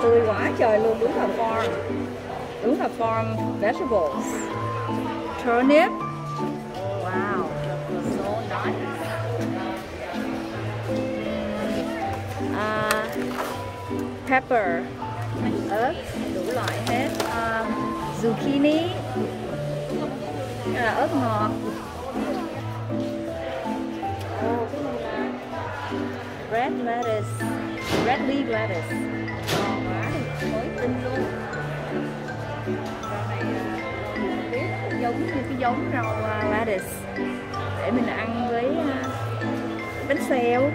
tươi quá trời luôn, đúng là farm. Đúng là farm vegetables. Turnip. Wow, so nice. Pepper, ớt, đủ loại hết. Zucchini, ớt ngọt. Red lettuce, red leaf lettuce. Ngon quá, mới tinh luôn. Rau này biết giống như cái giống rau lettuce để mình ăn với bánh xèo.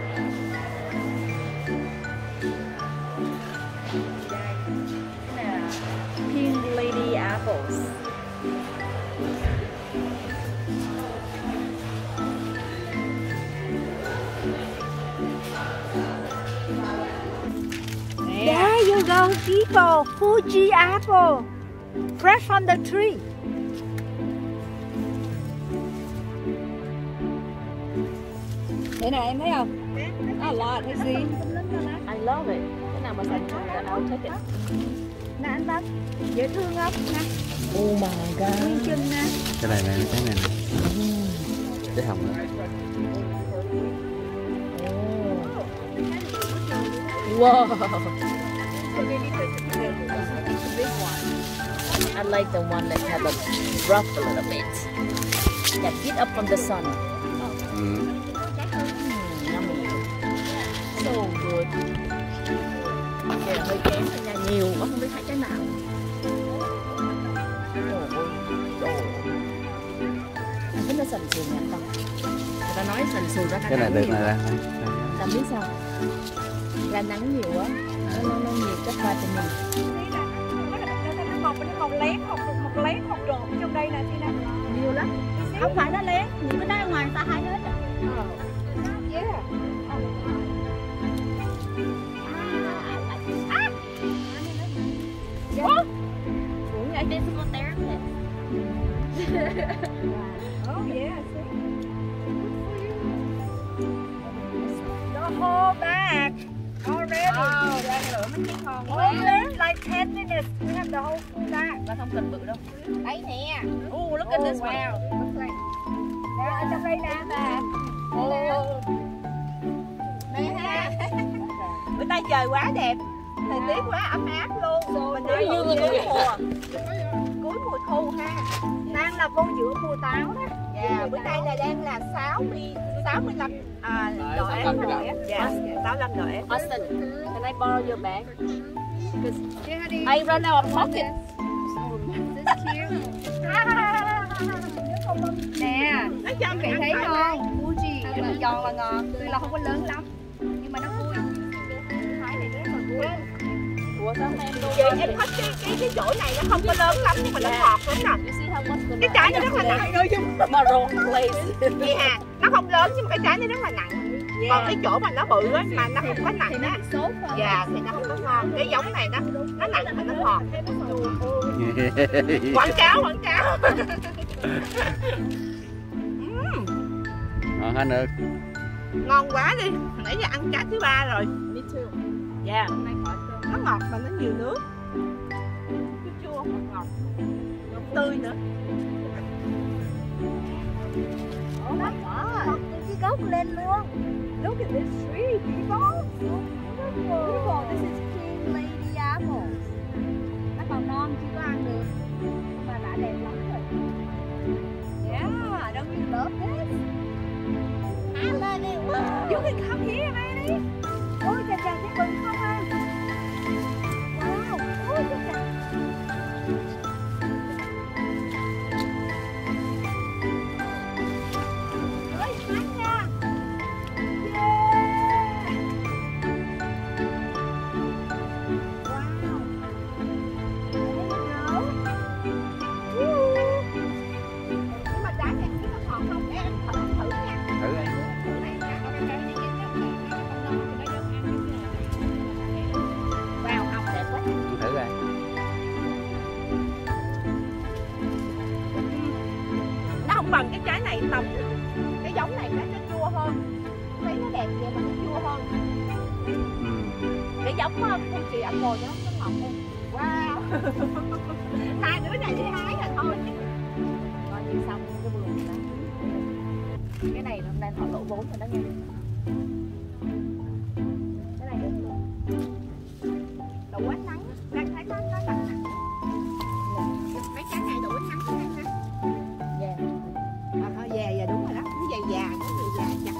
Pink lady apples. There you go, people. Fuji apple, fresh from the tree. Thế này em thấy không? A lot, you see? I love it. Cái nào mà xanh là I'll take it. Nè anh Tân, dễ thương không? Nè. Oh my god. Nguyên chân nè. Cái này nè, cái này nè. Cái hồng đó. Wow. I like the one that had the rough a little bit. That heat up from the sun. Yummy. So good. Kìa hơi kém thôi nha, nhiều quá không biết hái trái nào. Anh thấy nó sần sùi nha anh Tâm. Người ta nói sần sùi ra cái này được này ra. Làm biết sao? Ra nắng nhiều quá, nó nhiều chất vitamin. Một lén một trộn trong đây nè Tina. Nhiều lắm. Không phải nó lén, những cái đó ở ngoài người ta hái hết rồi. Yeah. What? I did some therapist. Oh yeah, see. The whole bag already. Oh, ra nữa mấy cái ngon quá. Only like 10 minutes. We have the whole full bag. Và không cần bự đâu. Đấy nè. Oh, look at this one. Wow. Nè, ở trong đây nè bà. Oh. Nè ha. Bữa nay trời quá đẹp. Thời tiết quá ấm áp luôn. Mình nói như cuối mùa. Cuối mùa thu ha. Đang là vô giữa mùa táo đó. Dạ, bữa nay là đang là 65 độ F rồi á. Dạ, 65 độ F. Austin, can I borrow your bag? I run out of pocket. Nè, Nó cho chị thấy không? Fuji là giòn và ngọt, tuy là không có lớn lắm nhưng mà nó vui. Thái này rất là vui. Ủa sao em thích cái chỗ này nó không có lớn lắm nhưng mà nó ngọt lắm nè. Cái trái nó rất là nặng. Maroon glaze. Yeah, nó không lớn nhưng mà cái trái nó rất là nặng. Còn cái chỗ mà nó bự á mà nó không có nặng á. Dạ thì nó không có ngon. Cái giống này nó nặng mà nó ngọt. Quảng cáo. Ngon hết được. Ngon quá đi. Nãy giờ ăn trái thứ 3 rồi. Me too. Dạ. Nó ngọt mà nó nhiều nước. Chua ngọt. Ngọt tươi nữa. Oh my god, cái gốc lên luôn. Look at this tree, people. Beautiful. This is King Lady apples. Nó còn non chưa có ăn được, nhưng mà đã đẹp lắm rồi. Yeah, don't you love this? I love it. You can come here, baby. Ôi chà chà, cái bừng không ha? Wow, ôi chà chà. Bằng cái trái này tầm cái giống này nó chua hơn, thấy nó đẹp vậy mà nó chua hơn. Cái giống Fuji apple nhá. ngọt em. Wow. Hai đứa này đi hái là thôi chứ. Coi như xong cái vườn này đó. Cái này hôm nay họ lỗ vốn rồi đó nha. Cái này được luôn. Đủ ánh nắng, đang thấy nó nặng. Mấy trái này đủ ánh nắng đó em ha. Dạ. Dạ đúng rồi đó, nó già nó già chặt.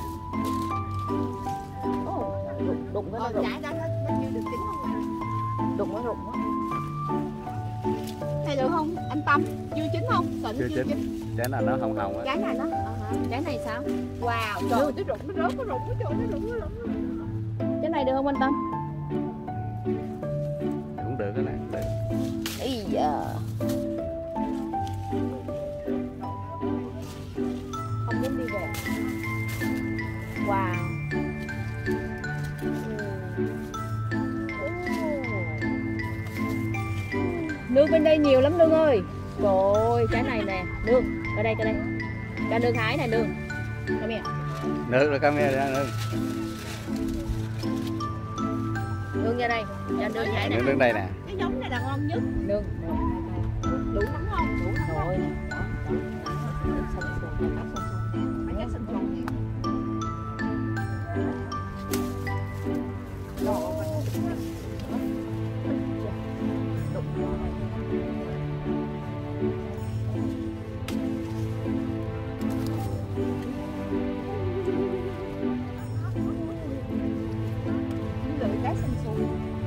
Đụng cái nó rụng. Trái đó nó chưa được chín không ạ? Đụng nó rụng á. Này được không anh Tâm? Chưa chín không? Tỉnh Chưa chưa chín. chín. Trái nào nó hồng hồng á. Trái này nó Trái này sao? wow, trời ơi, nó rụng nó rớt nó rụng. Trái này được không anh Tâm? Cũng được cái này. Được. Ý da. Không muốn đi về. Wow. Nương bên đây nhiều lắm Nương ơi. Trời ơi, trái này nè, Nương, ở đây. Cho Nương hái nè Nương. Come here. Được rồi camera ra Nương. Nương ra đây, cho Nương hái nè. Nương đứng đây nè. Cái giống này là ngon nhất. Nương. Đủ nóng không? Đủ nóng Rồi không? nè. Đó. Mấy cái sừng tròn này. Lưỡi cá xanh xui.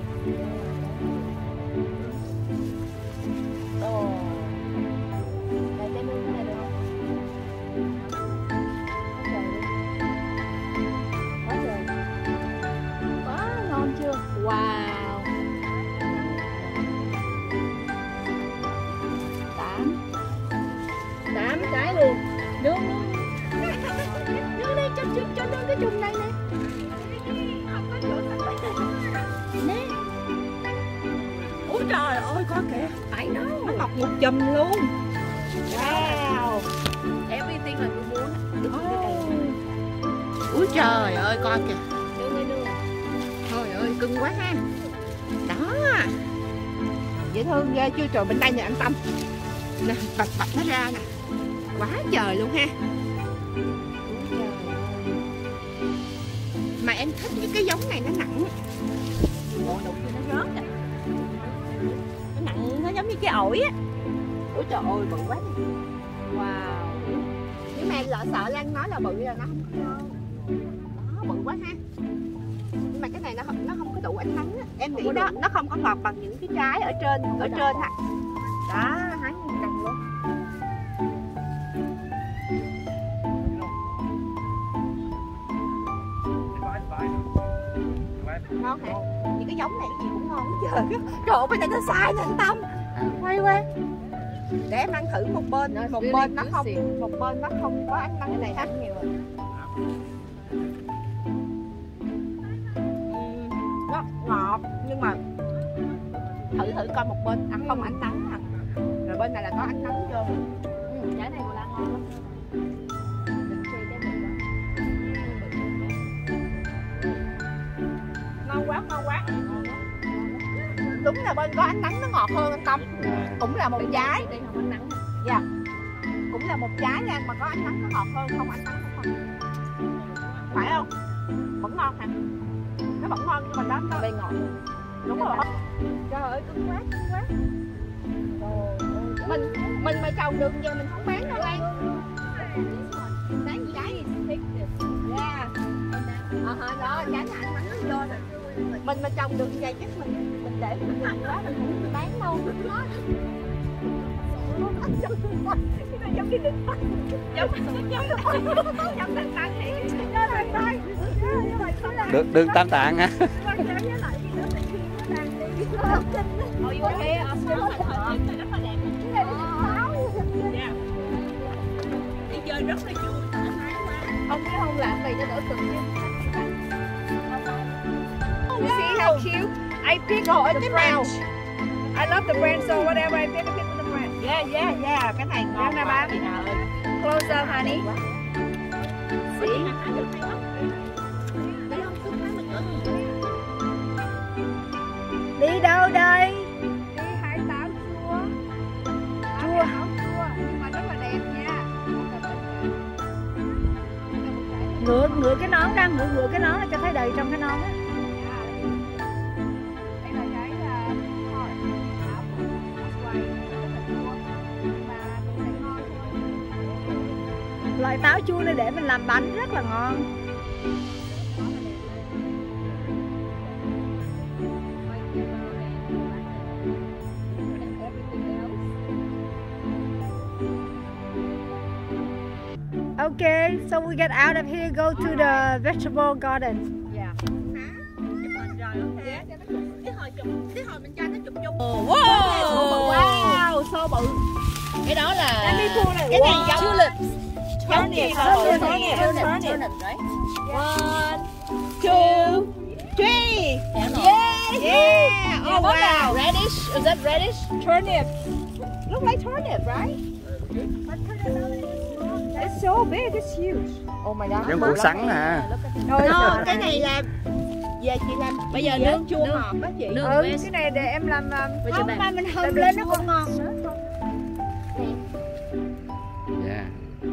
Ồ. Đây trái Nương cái này được không? Quá trời. Quá ngon chưa? Wow. 8 trái luôn. Nương đây cho Nương cái chùm này nè. Nè. Ôi trời ơi có kìa. I know. Nó mọc một chùm luôn. Wow. Everything là Nương muốn. Ôi trời ơi coi kìa. Nương. Trời ơi cưng quá ha. Đó. Dễ thương ghê chưa trời, bên đây nè anh Tâm. Nè bạch nó ra nè. Quá trời luôn ha. Mà em thích cái giống này nó nặng. Ồ, đụng cho nó rớt nè. Nó nặng, nó giống như cái ổi á. Ôi trời ơi, bự quá nè. Wow. Nhưng mà sợ Lan nói là bự là nó không có. Đó, bự quá ha. Nhưng mà cái này nó không có đủ ánh nắng á. Em nghĩ đó nó không có ngọt bằng những cái trái ở trên ha. Đó, hái như cành luôn. Ngon hả? Những cái giống này cái gì cũng ngon hết trời. Trời ơi bên đây nó sai nè anh Tâm. Hay quá. Để em ăn thử một bên nó không có ánh nắng này ha. Nhiều rồi. Nó ngọt nhưng mà thử coi một bên ăn không ánh nắng nè. Rồi bên này là có ánh nắng vô. Trái này của Lan ngon lắm. Đừng suy trái bự quá. Ngon quá. Đúng là bên có ánh nắng nó ngọt hơn anh Tâm. Cũng là một trái. Đây không ánh nắng. Dạ. Cũng là một trái ra mà có ánh nắng nó ngọt hơn không ánh nắng không. Phải không? Vẫn ngon hả? Nó vẫn ngon nhưng mà nó Đây ngọt. đúng rồi. Trời ơi, cưng quá. Mình mà trồng được giờ mình không bán đâu Lan. Bán gì trái? Yeah. Đó, trái này ánh nắng nó vô rồi. Mình mà trồng được vậy chắc mình để mình quá mình không bán đâu. Giống cái đỉnh Đường Tam Tạng hả? đi chơi rất là vui. Không biết không làm này cho đỡ cực nha. You see how cute? I pick the branch. I love the brand, so whatever I pick the brand. Yeah. Cái này ngon Nè quá. ba. Close up, honey. See? Đi đâu đây? Ngựa cái nón ra, ngựa cái nón cho thấy đầy trong cái nón á. Đây là cái áo quay và cũng sẽ ngon thôi. Loại táo chua này để mình làm bánh rất là ngon. Okay, so we get out of here, go to the vegetable garden. Yeah. Cái hồi mình cho nó chụp chung. Wow, so bự. Cái đó là Cái này giống tulips. turnip, Turnip, right? 1, 2, 3. Yeah. Oh wow. Radish. Is that radish? Turnip. Look like turnip, right? It's so big. It's huge. Oh my god. Giống củ sắn nè. No, cái này là về chị làm. Bây giờ nướng chua ngọt đó chị. Cái này để em làm. Không mà mình hâm lên nó còn ngon nữa. Yeah.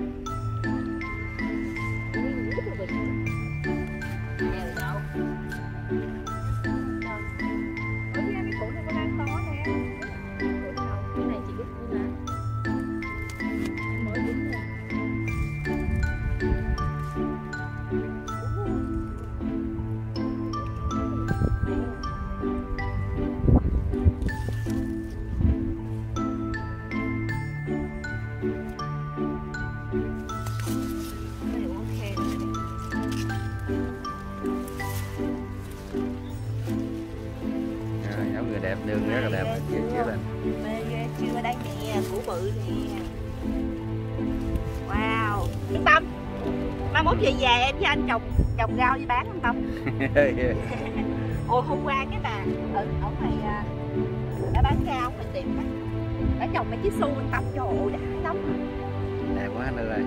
Giống người đẹp, đường rất là đẹp, chiếu lên. Chưa đây nè, củ bự nè. Wow. Anh Tâm, mai mốt về em cho anh trồng rau đi bán không Tâm? Ồ, hôm qua cái bà ở ngoài đã bán rau ngoài tiệm á, đã trồng mấy chiếc su anh Tâm, trời ơi đã lắm. Đẹp quá anh ơi.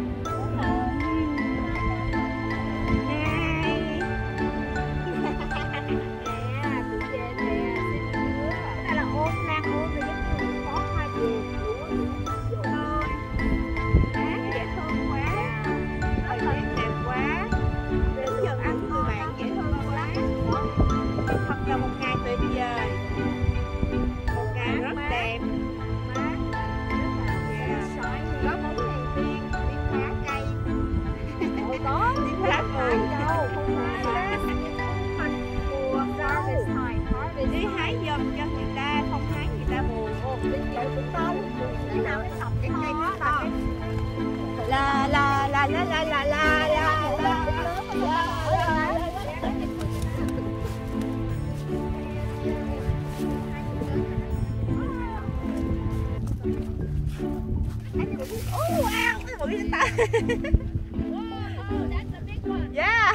Đi hái dùm cho người ta, không hái người ta buồn. Oh wow, cái bụi người ta. Yeah.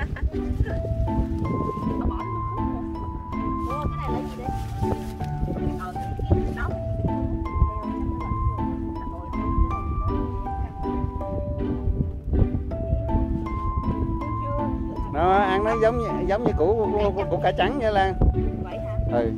Nó ăn nó giống như củ cải trắng vậy Lan. Vậy hả? Ừ.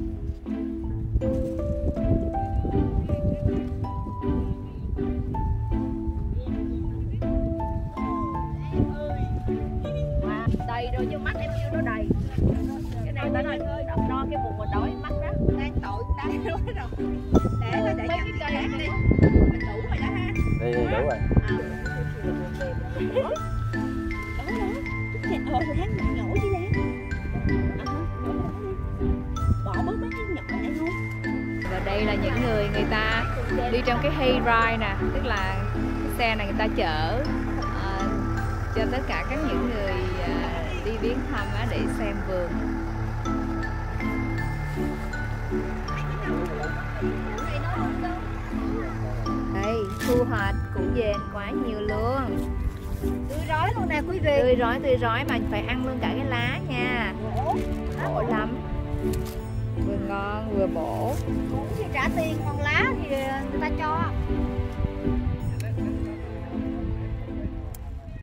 Đầy rồi chứ mắt em chưa nó đầy. Cái này ta nói no cái bụng mà đói mắt đó. Đang tội ta nói rồi. Để cho cái cây đi. Mình đủ rồi đó ha. Đi đủ rồi. Đó. Thì tháng nhỏ chứ Lan. Bỏ bớt mấy cái nhỏ này luôn. Và đây là những người ta đi trong cái hayride nè, tức là cái xe này người ta chở cho tất cả các những người đi viếng thăm để xem vườn. Đây, thu hoạch củ dền quá nhiều luôn. Tươi rói luôn nè quý vị. Tươi rói mà phải ăn luôn cả cái lá nha. Bổ lắm. Vừa ngon vừa bổ. Củ thì trả tiền, còn lá thì người ta cho.